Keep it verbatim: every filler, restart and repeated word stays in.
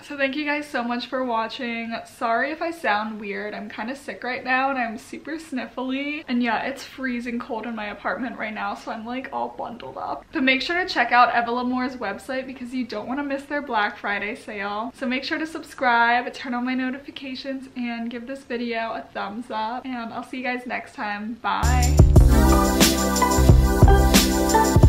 So thank you guys so much for watching. Sorry if I sound weird. I'm kind of sick right now and I'm super sniffly. And yeah, it's freezing cold in my apartment right now, so I'm like all bundled up. But make sure to check out Eva Lamour's website because you don't want to miss their Black Friday sale. So make sure to subscribe, turn on my notifications, and give this video a thumbs up. And I'll see you guys next time. Bye.